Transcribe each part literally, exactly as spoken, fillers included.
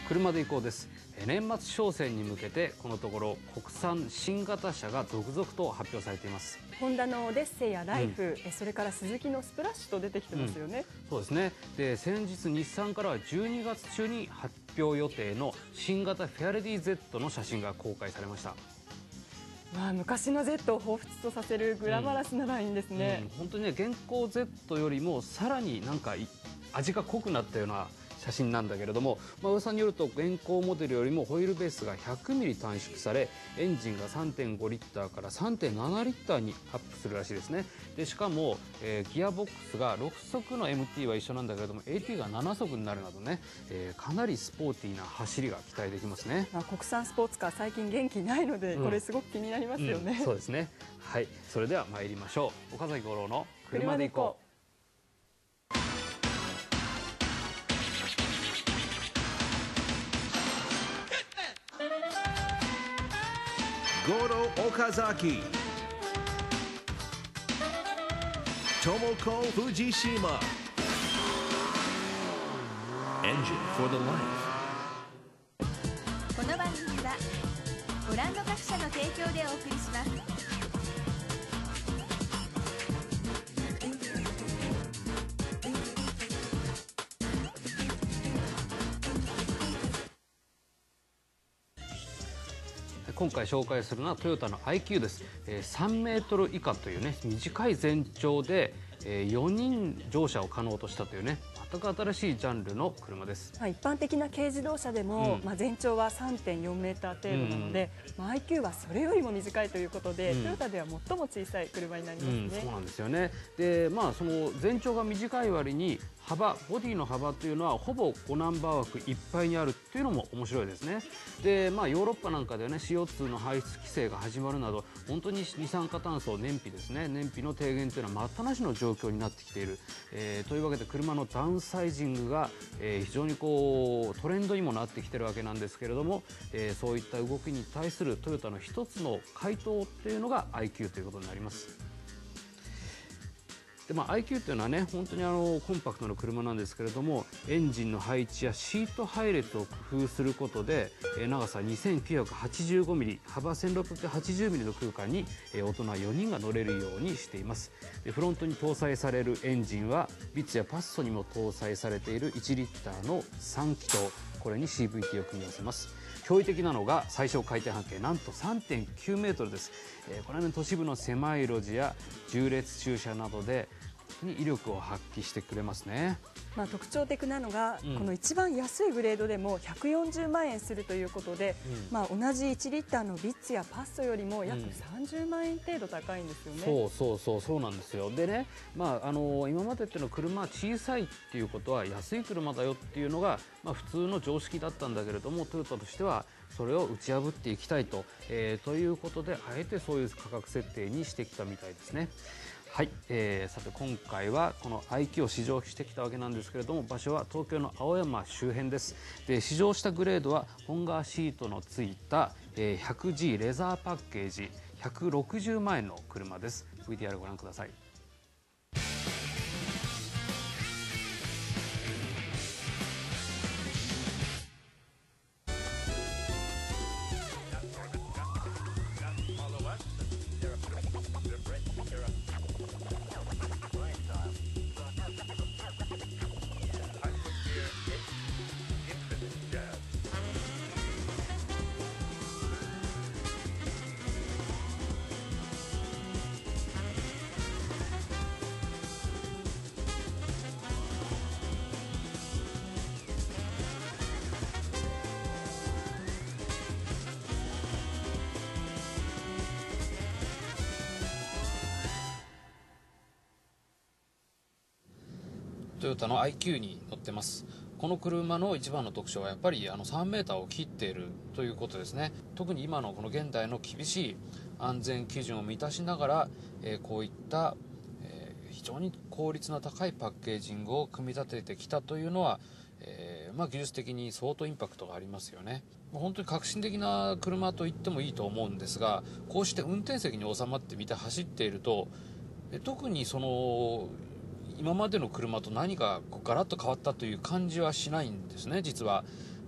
車で行こうです。年末商戦に向けてこのところ国産新型車が続々と発表されています。 ホンダのオデッセイやライフ、うん、それからスズキのスプラッシュと出てきてますよね。 うん、そうですね。で先日日産からはじゅうにがつ中に発表予定の新型フェアレディ Z の写真が公開されました。 まあ、昔の Z を彷彿とさせるグラマラスなラインですね。 うんうん、本当にね、現行 Z よりもさらになんか味が濃くなったような写真なんだけれども、まあ、噂によると現行モデルよりもホイールベースが ひゃくミリ 短縮され、エンジンが さんてんごリッターから さんてんななリッターにアップするらしいですね。でしかも、えー、ギアボックスがろく速の エムティー は一緒なんだけれども エーティー がなな速になるなどね、えー、かなりスポーティーな走りが期待できますね。 まあ、国産スポーツカー最近元気ないので、うん、これすごく気になりますよね。 うん、そうですね。はい、それでは参りましょう。岡崎五郎の車で行こう。 Goro Okazaki, Tomoko Fujishima, Engine for the Life。 この番組はご覧の各社の提供でお送りします。 今回紹介するのはトヨタの アイキュー です。さんメートル以下というね短い全長でよにん乗車を可能としたというね全く新しいジャンルの車です。 まあ、一般的な軽自動車でも、うん、まあ全長は さんてんよんメーター程度なので、うん、まあ、アイキュー はそれよりも短いということで、うん、トヨタでは最も小さい車になりますね。うん、 そうなんですよね。で、まあその全長が短い割に幅、ボディの幅というのはほぼごナンバー枠いっぱいにあるっていうのも面白いですね。で、まあヨーロッパなんかではね シーオーツー の排出規制が始まるなど本当に二酸化炭素燃費ですね燃費の低減というのは待ったなしの状況になってきている、えー、というわけで車のダウンサイジングが、えー、非常にこうトレンドにもなってきてるわけなんですけれども、えー、そういった動きに対するトヨタの一つの回答っていうのが アイキュー ということになります。でまあ、アイキュー というのはね本当にあのコンパクトな車なんですけれどもエンジンの配置やシート配列を工夫することで長さ にせんきゅうひゃくはちじゅうごミリ 幅 せんろっぴゃくはちじゅうミリの空間に大人よにんが乗れるようにしています。でフロントに搭載されるエンジンはビッツやパッソにも搭載されているいちリッターのさん気筒、これに シーブイティー を組み合わせます。驚異的なのが最小回転半径なんと さんてんきゅうメートルです。えー、これは、ね、都市部の狭い路地や縦列駐車などでに威力を発揮してくれますね。 まあ特徴的なのが、 うん、 この一番安いグレードでもひゃくよんじゅうまんえんするということで、うん、まあ同じいちリッターのビッツやパッソよりも約さんじゅうまんえん程度高いんですよね。 そうそうそうそうなんですよ。でね、まああの今までっていうのは車は小さいっていうことは安い車だよっていうのがまあ普通の常識だったんだけれども、トヨタとしてはそれを打ち破っていきたいと、えー、ということであえてそういう価格設定にしてきたみたいですね。はい、えー、さて今回はこの アイキュー を試乗してきたわけなんですけれども、場所は東京の青山周辺です。で試乗したグレードは本革シートのついた、えー、ひゃくジー レザーパッケージひゃくろくじゅうまんえんの車です。 ブイティーアール ご覧ください。トヨタの アイキュー に乗ってます。この車の一番の特徴はやっぱりあのさんメーターを切っているということですね。特に今のこの現代の厳しい安全基準を満たしながら、えー、こういった、えー、非常に効率の高いパッケージングを組み立ててきたというのは、えーまあ、技術的に相当インパクトがありますよね。本当に革新的な車と言ってもいいと思うんですが、こうして運転席に収まってみて走っていると、特にその今までの車と何かこうガラッと変わったという感じはしないんですね、実は。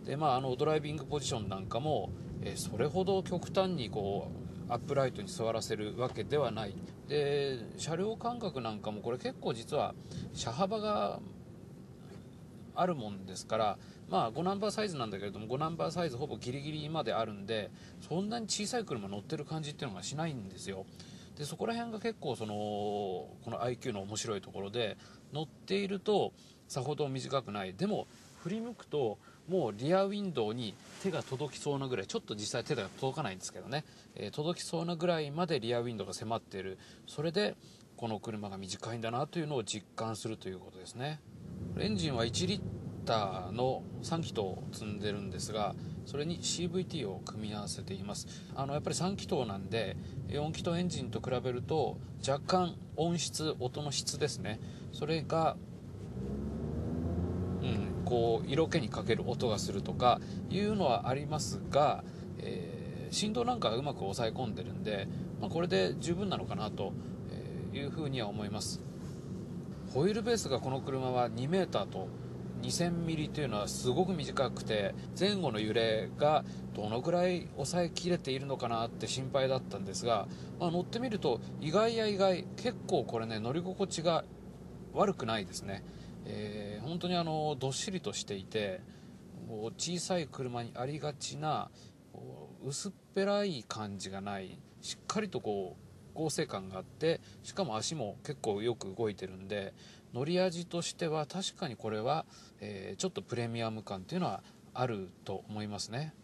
で、まあ、あのドライビングポジションなんかも、えー、それほど極端にこうアップライトに座らせるわけではない。で車両間隔なんかもこれ結構実は車幅があるもんですから、まあ、ごナンバーサイズなんだけれどもごナンバーサイズほぼギリギリまであるんで、そんなに小さい車乗ってる感じっていうのがしないんですよ。でそこら辺が結構そのこの アイキュー の面白いところで、乗っているとさほど短くない、でも振り向くともうリアウィンドウに手が届きそうなぐらい、ちょっと実際手が届かないんですけどね、えー、届きそうなぐらいまでリアウィンドウが迫っている。それでこの車が短いんだなというのを実感するということですね。エンジンはいちリッターのさん気筒を積んでるんですが、それに シーブイティー を組み合わせています。あのやっぱりさん気筒なんでよん気筒エンジンと比べると若干音質、音の質ですね、それが、うん、こう色気にかける音がするとかいうのはありますが、えー、振動なんかはうまく抑え込んでるんで、まあ、これで十分なのかなというふうには思います。ホイールベースがこの車はにメーターとにせんミリというのはすごく短くて、前後の揺れがどのくらい抑えきれているのかなって心配だったんですが、まあ、乗ってみると意外や意外、結構これね乗り心地が悪くないですね。えー、本当にあのどっしりとしていて、小さい車にありがちな薄っぺらい感じがない、しっかりとこう剛性感があって、しかも足も結構よく動いてるんで、乗り味としては確かにこれは、えー、ちょっとプレミアム感っていうのはあると思いますね。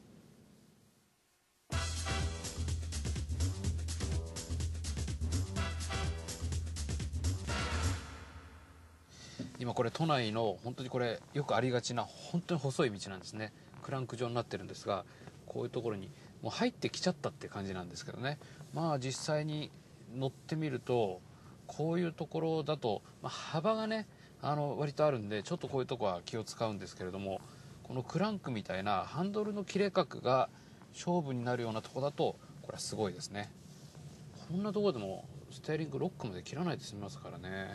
今これ都内の本当にこれよくありがちな本当に細い道なんですね。クランク状になってるんですが、こういうところにもう入ってきちゃったって感じなんですけどね。まあ実際に乗ってみるとこういうところだと、まあ、幅がねあの割とあるんで、ちょっとこういうとこは気を使うんですけれども、このクランクみたいなハンドルの切れ角が勝負になるようなとこだとこれはすごいですね。こんなところでもステアリングロックまで切らないで済みますからね。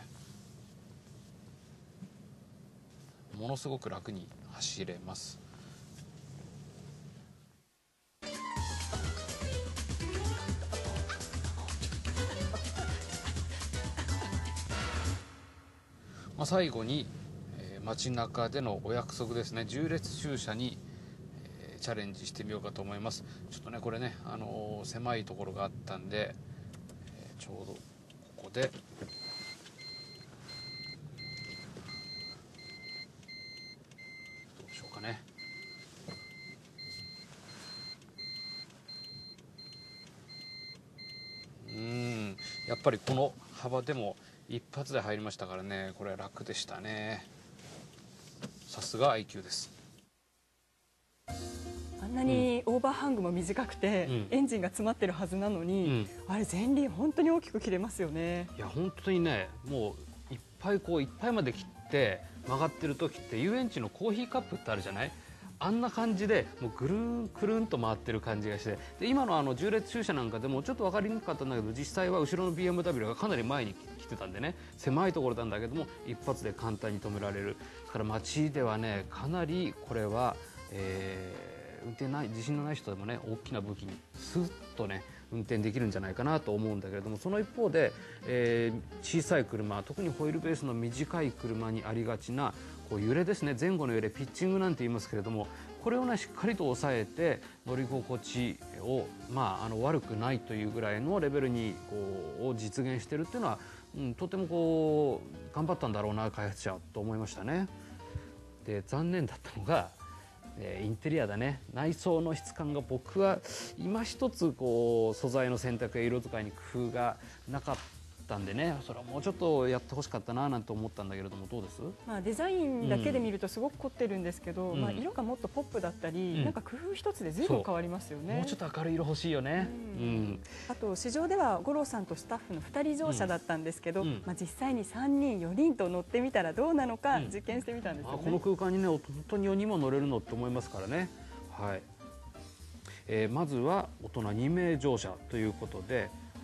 ものすごく楽に走れます。まあ、最後に、えー、街中でのお約束ですね。縦列駐車に、えー、チャレンジしてみようかと思います。ちょっとねこれね、あのー、狭いところがあったんで、えー、ちょうどここでどうしようかね。うーんやっぱりこの幅でも一発で入りましたからね、これは楽でしたね。さすが アイキュー です。 あんなにオーバーハングも短くて、うん、エンジンが詰まってるはずなのに、うん、あれ前輪本当に大きく切れますよね。 いや本当にね、もういっぱいこういっぱいまで切って曲がってる時って遊園地のコーヒーカップってあるじゃない、あんな感じでもうぐるんくるんと回ってる感じがして、で今のあの縦列駐車なんかでもちょっと分かりにくかったんだけど、実際は後ろの ビーエムダブリュー がかなり前に来てたんでね、狭いところなんだけども一発で簡単に止められるから街ではねかなりこれは、えー、運転ない自信のない人でもね大きな武器にスッとね運転できるんじゃないかなと思うんだけれども、その一方で、えー、小さい車、特にホイールベースの短い車にありがちなこう揺れですね、前後の揺れ、ピッチングなんて言いますけれども、これをねしっかりと抑えて乗り心地を、まあ、あの悪くないというぐらいのレベルにこうを実現しているっていうのは、うん、とてもこう頑張ったんだろうな開発者と思いましたね。で残念だったのが、えー、インテリアだね。内装の質感が僕は今一つこう素材の選択や色使いに工夫がなかったんでね、それはもうちょっとやってほしかったななんて思ったんだけれども、どうです？ まあデザインだけで見るとすごく凝ってるんですけど、うん、まあ色がもっとポップだったり、うん、なんか工夫一つで随分変わりますよね。 もうちょっと明るい色欲しいよね。うんうん、 あと市場では五郎さんとスタッフのふたり乗車だったんですけど、うん、まあ実際にさんにんよにんと乗ってみたらどうなのか実験してみたんですよね。 あ、この空間にね本当によにんも乗れるのって思いますからね。はい。えー、まずは大人にめい乗車ということで、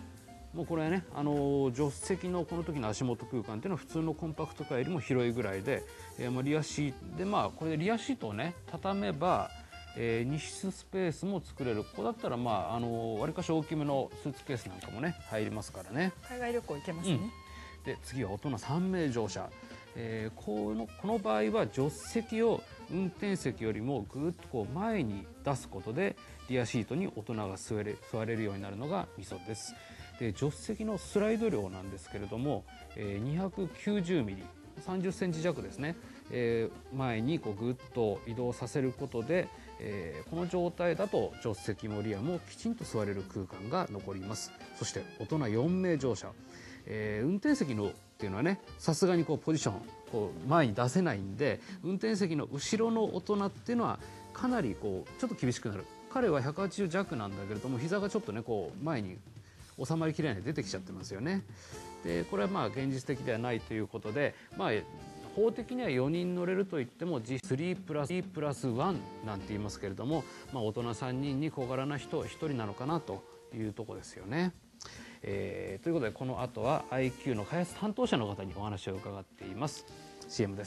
もうこれはね、あの助手席のこの時の足元空間っていうのは普通のコンパクトカーよりも広いぐらいで、えーまあ、リアシートで、まあこれでリアシートをね畳めば、えー、荷室スペースも作れる。ここだったらまああのわりかし大きめのスーツケースなんかもね入りますからね。 海外旅行行けますね。 うん、で次は大人さんめい乗車。えー、このこの場合は助手席を運転席よりもぐっとこう前に出すことでリアシートに大人が座れ座れるようになるのがミソです。で助手席のスライド量なんですけれども、えー、にひゃくきゅうじゅうミリ、さんじゅっセンチ弱ですね、えー、前にこうぐっと移動させることで、えー、この状態だと助手席もリアもきちんと座れる空間が残ります。そして大人よんめい乗車、えー、運転席のっていうのはね、さすがにこうポジションこう前に出せないんで、運転席の後ろの大人っていうのはかなりこうちょっと厳しくなる。彼はひゃくはちじゅう弱なんだけれども、膝がちょっとねこう前に収まりきれないで出てきちゃってますよね。でこれはまあ現実的ではないということで、まあ法的にはよにん乗れると言っても スリープラスワン プラスワンなんて言いますけれども、まあ、大人さんにんに小柄な人はひとりなのかなというところですよね。えー、ということでこの後は アイキュー の開発担当者の方にお話を伺っています。 シーエム です。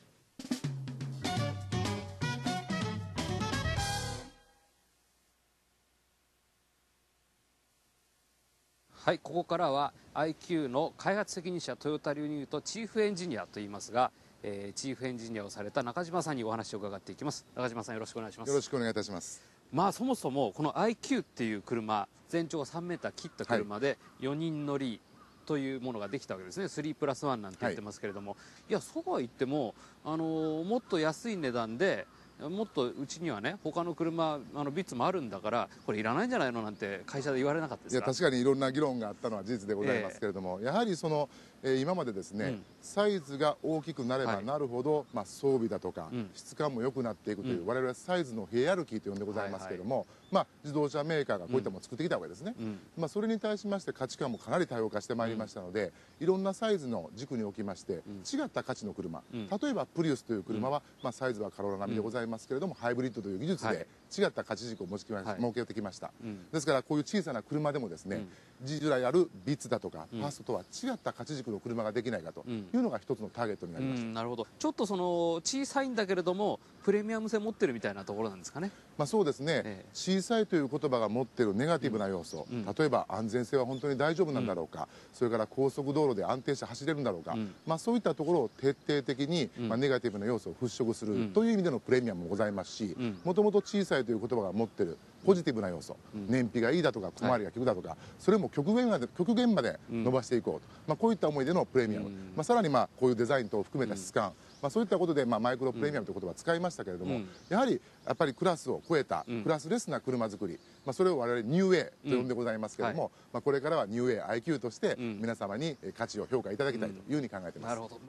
はい、ここからは アイキュー の開発責任者トヨタ流に言うとチーフエンジニアと言いますが、えー、チーフエンジニアをされた中島さんにお話を伺っていきます。中島さん、よろしくお願いします。 よろしくお願いいたします。 まあそもそもこの アイキュー っていう車、全長がさんメーター切った車でよにん乗りというものができたわけですね。スリープラスワンなんて言ってますけれども、はい、いやそうは言っても、あのー、もっと安い値段でもっとうちにはね他の車あのビッツもあるんだからこれいらないんじゃないのなんて会社で言われなかったですか？ いや確かにいろんな議論があったのは事実でございますけれども、えー、やはりその、えー、今までですね、うん、サイズが大きくなればなるほど、はい、まあ、装備だとか、うん、質感も良くなっていくという、うん、我々はサイズのヒエラルキーと呼んでございますけれども、はいはい、まあ、自動車メーカーがこういったものを作ってきたわけですね、うん、まあ、それに対しまして価値観もかなり多様化してまいりましたので、うん、いろんなサイズの軸におきまして、うん、違った価値の車、うん、例えばプリウスという車は、うん、まあ、サイズはカローラ並みでございますけれども、うん、ハイブリッドという技術で違った価値軸を設けま、はい、設けてきました、うん、ですからこういう小さな車でもですね、うん、従来あるビッツだとか、うん、ファーストとは違った価値軸の車ができないかというのが一つのターゲットになりました、うんうん、 なるほど。ちょっとその小さいんだけれどもプレミアム性持ってるみたいなところなんですかね。 まあ、そうですね、ええ、小さいという言葉が持っているネガティブな要素、うん、例えば安全性は本当に大丈夫なんだろうか、うん、それから高速道路で安定して走れるんだろうか、うん、まあ、そういったところを徹底的に、うん、まあ、ネガティブな要素を払拭する、うん、という意味でのプレミアムもございますし、もともと小さいという言葉が持っているポジティブな要素、うん、燃費がいいだとか小回りが利くだとか、はい、それも極限まで極限まで伸ばしていこうと、まあ、こういった思いでのプレミアム、うん、まあ、さらにまあこういうデザイン等を含めた質感、うん、まあ、そういったことでまあマイクロプレミアムという言葉を使いましたけれども、うん、やはりやっぱりクラスを超えた、うん、クラスレスな車作り、まあ、それを我々ニューウェイと呼んでございますけれども、うん、はい、まあ、これからはニューウェイ アイキュー として皆様に価値を評価いただきたいというふうに考えています、うん、なるほど。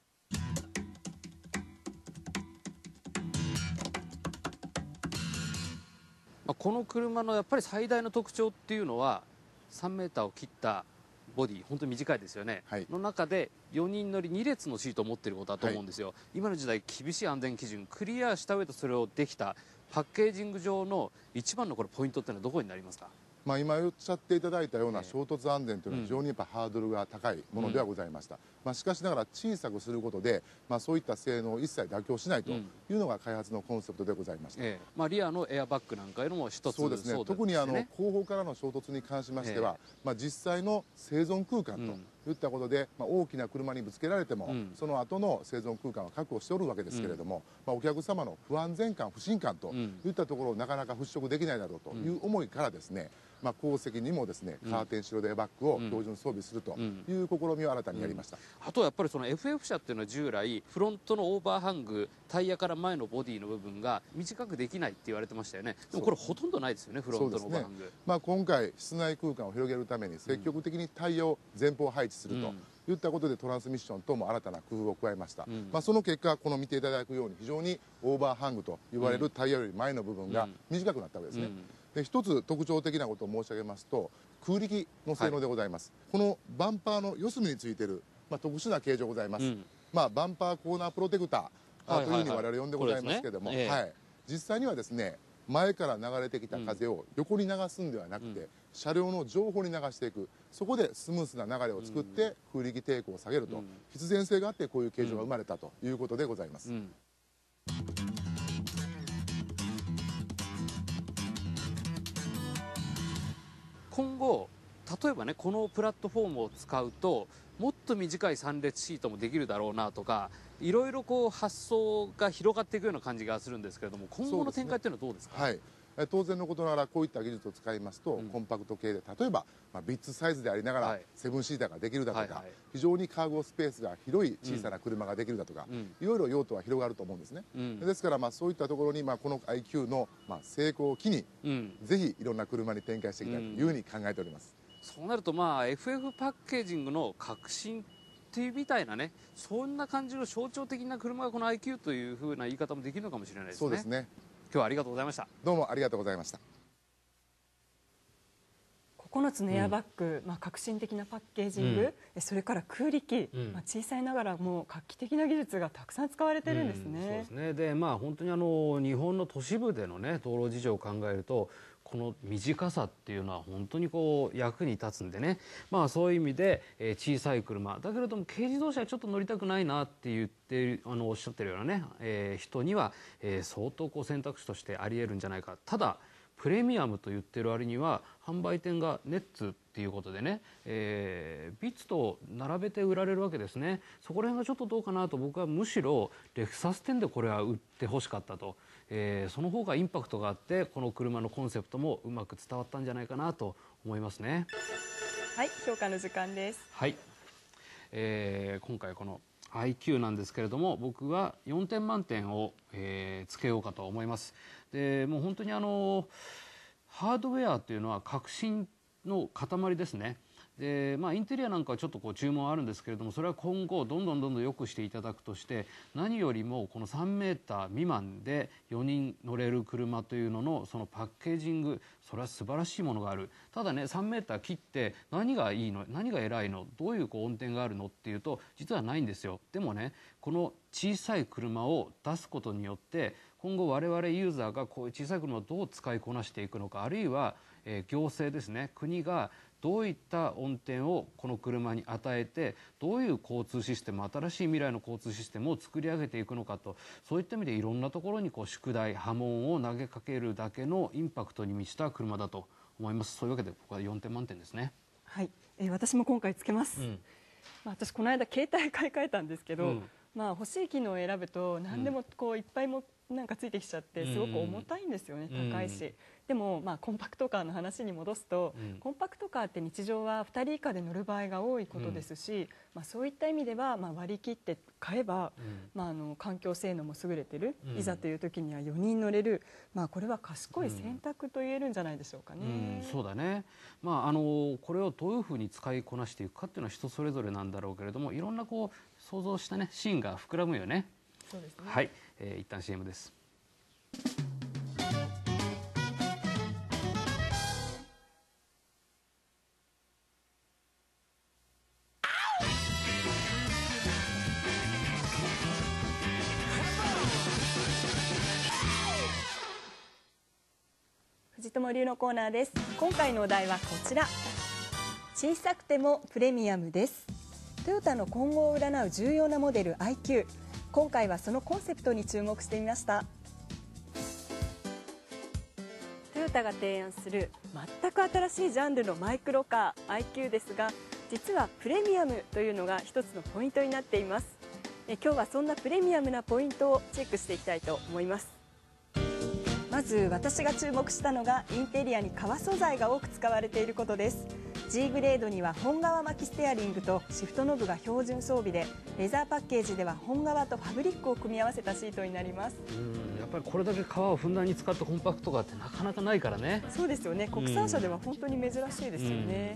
この車のやっぱり最大の特徴っていうのはさんメーターを切ったボディ、本当に短いですよね、はい、の中でよにん乗りに列のシートを持っていることだと思うんですよ、はい、今の時代厳しい安全基準クリアした上でそれをできたパッケージング上の一番のこれポイントっていうのはどこになりますか？ まあ、今おっしゃっていただいたような衝突安全というのは非常にやっぱハードルが高いものではございました、うん、まあ、しかしながら小さくすることで、まあ、そういった性能を一切妥協しないというのが開発のコンセプトでございました、 ええ、まあ、リアのエアバッグなんかよりも一つそうですね、そうですね、特にあの後方からの衝突に関しましては、えまあ、実際の生存空間と、うん、いったことで、まあ、大きな車にぶつけられても、うん、その後の生存空間は確保しておるわけですけれども、うん、まあ、お客様の不安全感不信感といったところをなかなか払拭できないだろうという思いからですね、まあ、後席にもですね、カーテン白でバッグを標準装備するという試みを新たにやりました、 うんうん、あとはやっぱりその エフエフ 車っていうのは従来フロントのオーバーハングタイヤから前のボディの部分が短くできないって言われてましたよね。でもこれほとんどないですよね、フロントのオーバーハング、ね、 まあ、今回室内空間を広げるために積極的にタイヤを前方配置すると、うん、いったことでトランスミッション等も新たな工夫を加えました、うん、まあ、その結果この見ていただくように非常にオーバーハングと言われるタイヤより前の部分が短くなったわけですね、うんうん、で一つ特徴的なことを申し上げますと空力の性能でございます、はい、このバンパーの四隅についている、まあ、特殊な形状ございます、うん、まあ、バンパーコーナープロテクターというふうに我々呼んでございますけれども、実際にはですね前から流れてきた風を横に流すんではなくて、うん、車両の上方に流していく、そこでスムースな流れを作って空力抵抗を下げると、うん、必然性があってこういう形状が生まれたということでございます。うんうん、 今後例えばね、このプラットフォームを使うともっと短い三列シートもできるだろうなとか、いろいろこう発想が広がっていくような感じがするんですけれども、今後の展開っていうのはどうですか？ はい、当然のことながらこういった技術を使いますと、うん、コンパクト系で例えば、まあ、ビッツサイズでありながら、はい、セブンシーターができるだとか、はいはい、非常にカーゴスペースが広い小さな車ができるだとか、うん、いろいろ用途は広がると思うんですね。うん、ですから、まあ、そういったところに、まあ、この アイキュー の、まあ、成功を機に、うん、ぜひいろんな車に展開していきたいというふうに考えております。 そうなると、まあ、エフエフ パッケージングの革新っていうみたいなね、そんな感じの象徴的な車がこの アイキュー というふうな言い方もできるのかもしれないですね。 そうですね。 今日はありがとうございました。 どうもありがとうございました。 ここのつのエアバッグ、うん、まあ、革新的なパッケージング、うん、それから空力、うん、まあ、小さいながらもう画期的な技術がたくさん使われてるんですね。うん、そうですね。で、まあ、本当にあの日本の都市部での、ね、道路事情を考えると、この短さっていうのは本当にこう役に立つんでね、まあ、そういう意味で、えー、小さい車だけれども軽自動車はちょっと乗りたくないなって言ってあのおっしゃってるようなね、えー、人には、えー、相当こう選択肢としてあり得るんじゃないか。ただプレミアムと言ってる割には販売店がネッツっていうことでね、えー、ビッツと並べて売られるわけですね。そこら辺がちょっとどうかなと、僕はむしろレクサス店でこれは売ってほしかったと、えー、その方がインパクトがあってこの車のコンセプトもうまく伝わったんじゃないかなと思いますね。 はい、評価の時間です。 はい、えー、今回この アイキュー なんですけれども、僕はよんてん満点を、えー、つけようかと思います。でもう本当にあのハードウェアっていうのは革新の塊ですね。でまあ、インテリアなんかはちょっとこう注文あるんですけれども、それは今後どんどんどんどん良くしていただくとして、何よりもこのさんメーター未満でよにん乗れる車というののそのパッケージング、それは素晴らしいものがある。ただね、さんメーター切って何がいいの、何が偉いの、どういうこう運転があるのっていうと実はないんですよ。でもね、この小さい車を出すことによって今後我々ユーザーがこういう小さい車をどう使いこなしていくのか、あるいは、えー、行政ですね、国がどういった運転をこの車に与えて、どういう交通システム、新しい未来の交通システムを作り上げていくのかと、そういった意味でいろんなところにこう宿題、波紋を投げかけるだけのインパクトに満ちた車だと思います。そういうわけでここはよんてん満点ですね。 はい、えー、私も今回つけます。うん、まあ、私この間携帯買い替えたんですけど、うん、まあ、欲しい機能を選ぶと何でもこういっぱいもなんかついてきちゃってすごく重たいんですよね、うん、高いし。でもまあコンパクトカーの話に戻すと、うん、コンパクトカーって日常はふたり以下で乗る場合が多いことですし、うん、まあ、そういった意味ではまあ割り切って買えば、うん、まあ、あの環境性能も優れてる、うん、いざという時にはよにん乗れる、まあ、これは賢い選択と言えるんじゃないでしょうかね。 うんうん、そうだね、まあ、あのこれをどういうふうに使いこなしていくかっていうのは人それぞれなんだろうけれども、いろんなこう想像した、ね、シーンが膨らむよね。 そうですね。 はい、えー、一旦 シーエム です。 藤友流のコーナーです。今回のお題はこちら。小さくてもプレミアムです。トヨタの今後を占う重要なモデル アイキュー。今回はそのコンセプトに注目してみました。トヨタが提案する全く新しいジャンルのマイクロカー アイキュー ですが、実はプレミアムというのが一つのポイントになっています。え今日はそんなプレミアムなポイントをチェックしていきたいと思います。まず私が注目したのがインテリアに革素材が多く使われていることです。 G グレードには本革巻きステアリングとシフトノブが標準装備で、レザーパッケージでは本革とファブリックを組み合わせたシートになります。 うん、やっぱりこれだけ革をふんだんに使ったコンパクトカーってなかなかないからね。 そうですよね、国産車では本当に珍しいですよね。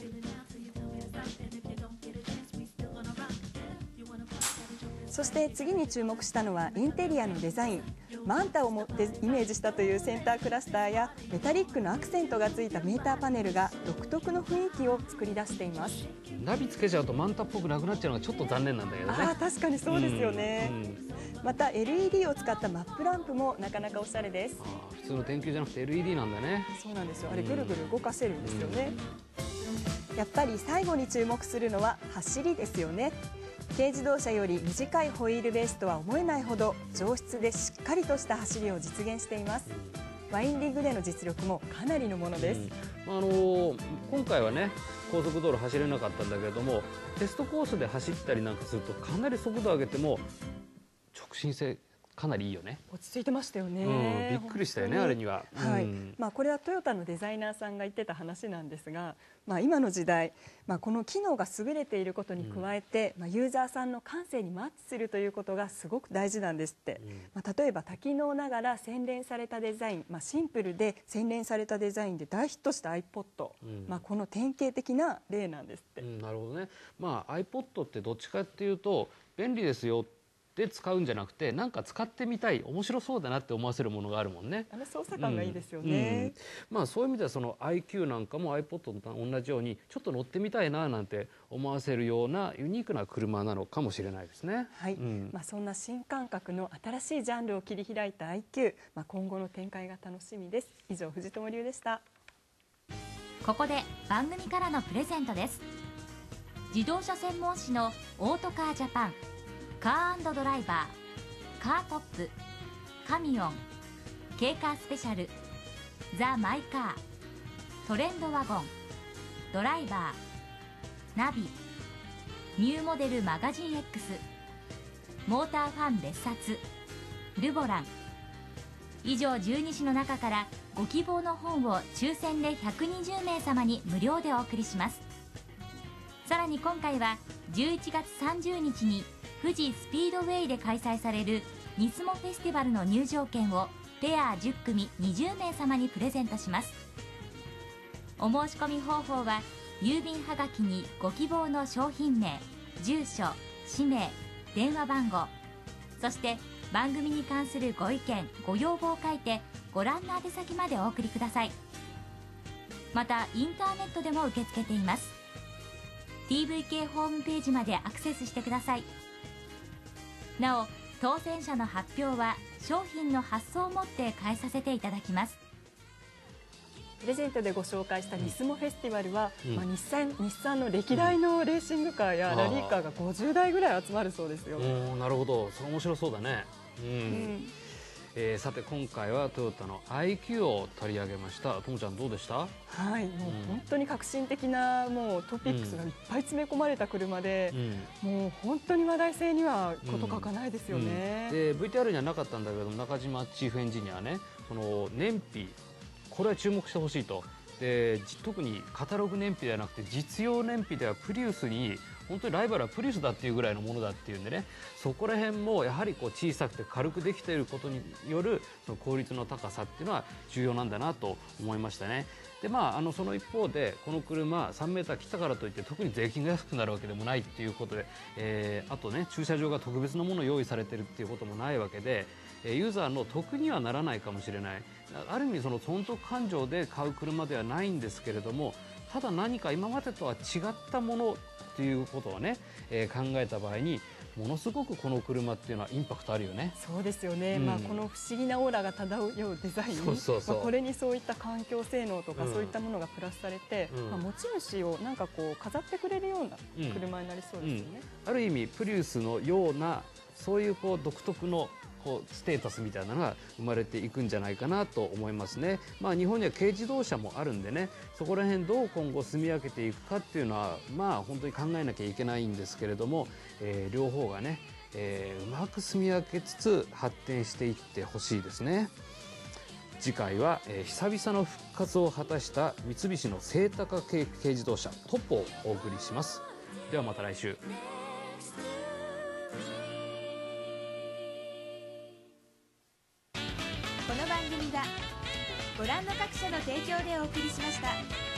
そして次に注目したのはインテリアのデザイン。マンタを持ってイメージしたというセンタークラスターやメタリックのアクセントがついたメーターパネルが独特の雰囲気を作り出しています。 ナビつけちゃうとマンタっぽくなくなっちゃうのがちょっと残念なんだけどね。 あ、確かにそうですよね。うんうん、 また エルイーディー を使ったマップランプもなかなかおしゃれです。 あー普通の電球じゃなくて エルイーディー なんだね。 そうなんですよ。あれぐるぐる動かせるんですよね。やっぱり最後に注目するのは走りですよね。軽自動車より短いホイールベースとは思えないほど上質でしっかりとした走りを実現しています。ワインディングでの実力もかなりのものです。 うん、あのー、今回はね高速道路走れなかったんだけれども、テストコースで走ったりなんかするとかなり速度上げても直進性かなりいいよね。 落ち着いてましたよね。 うん、びっくりしたよねあれには。 はい。 うん、 まあこれはトヨタのデザイナーさんが言ってた話なんですが、まあ今の時代、まあこの機能が優れていることに加えて、うん、まあユーザーさんの感性にマッチするということがすごく大事なんですって。うん、まあ例えば多機能ながら洗練されたデザイン、まあシンプルで洗練されたデザインで大ヒットした iPod、うん、まあこの典型的な例なんですって。 うん、なるほどね。まあ iPod ってどっちかっていうと便利ですよで使うんじゃなくて、なんか使ってみたい、面白そうだなって思わせるものがあるもんね。 あの操作感がいいですよね。 うんうん、まあそういう意味ではその アイキュー なんかも iPod と同じようにちょっと乗ってみたいななんて思わせるようなユニークな車なのかもしれないですね。 はい。うん、まあそんな新感覚の新しいジャンルを切り開いた アイキュー、まあ今後の展開が楽しみです。以上、藤友流でした。 ここで番組からのプレゼントです。自動車専門誌のオートカージャパン、カー&ドライバー、カートップ、カミオン、軽カースペシャル、ザ・マイカー、トレンドワゴン、ドライバー、ナビ、ニューモデルマガジン X、モーターファン別冊、ルボラン、以上じゅうにしの中からご希望の本を抽選でひゃくにじゅうめい様に無料でお送りします。さらに今回はじゅういちがつさんじゅうにちに富士スピードウェイで開催されるニスモフェスティバルの入場券をペアじゅっくみにじゅうめい様にプレゼントします。お申し込み方法は郵便はがきにご希望の商品名、住所、氏名、電話番号、そして番組に関するご意見ご要望を書いてご覧の宛先までお送りください。またインターネットでも受け付けています。 ティーブイケー ホームページまでアクセスしてください。なお当選者の発表は商品の発送をもって返させていただきます。 プレゼントでご紹介したニスモフェスティバルは、うん、まあ、日産、日産の歴代のレーシングカーやラリーカーがごじゅうだいぐらい集まるそうですよ。 うん、なるほど、それ面白そうだね。うん、うん、えー、さて今回はトヨタの アイキュー を取り上げました。ともちゃんどうでした？ はい、もう本当に革新的なもうトピックスがいっぱい詰め込まれた車で、うん、もう本当に話題性にはこと書かないですよね。 うんうん、で ブイティーアール にはなかったんだけど中島チーフエンジニアね、その燃費これは注目してほしいと。で特にカタログ燃費ではなくて実用燃費ではプリウスに本当にライバルはプリウスだっていうぐらいのものだっていうんでね、そこら辺もやはりこう小さくて軽くできていることによるその効率の高さっていうのは重要なんだなと思いましたね。でまあ、あのその一方でこの車さんメーター切ったからといって特に税金が安くなるわけでもないっていうことで、えー、あとね駐車場が特別なものを用意されてるっていうこともないわけで、ユーザーの得にはならないかもしれない。ある意味その損得感情で買う車ではないんですけれども、ただ何か今までとは違ったものということをね、えー、考えた場合にものすごくこの車っていうのはインパクトあるよね。 そうですよね、うん、まあ、この不思議なオーラが漂うデザイン、そうそうそう、まあ、これにそういった環境性能とかそういったものがプラスされて、うん、まあ、持ち主をなんかこう飾ってくれるような車になりそうですよね。 うんうん、ある意味プリウスのようなそういうこう独特のこうステータスみたいなのが生まれていくんじゃないかなと思いますね。まあ、日本には軽自動車もあるんでね、そこら辺どう今後住み分けていくかっていうのはまあ本当に考えなきゃいけないんですけれども、えー、両方がね、えー、うまく住み分けつつ発展していってほしいですね。次回は、えー、久々の復活を果たした三菱の清高軽軽自動車トップをお送りします。ではまた来週。 この番組はご覧の各社の提供でお送りしました。